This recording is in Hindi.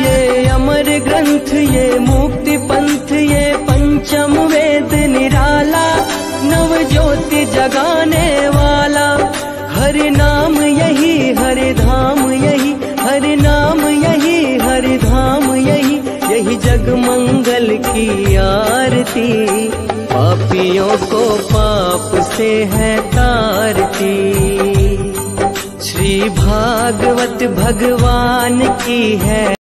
ये अमर ग्रंथ, ये मुक्ति पंथ, ये पंचम वेद निराला, नव ज्योति जगाने वाला। हरि नाम यही, हरि धाम यही, हरि नाम यही, हरि धाम यही, यही जग मंगल की आरती। पापियों को पाप से है तारती। श्री भागवत भगवान की है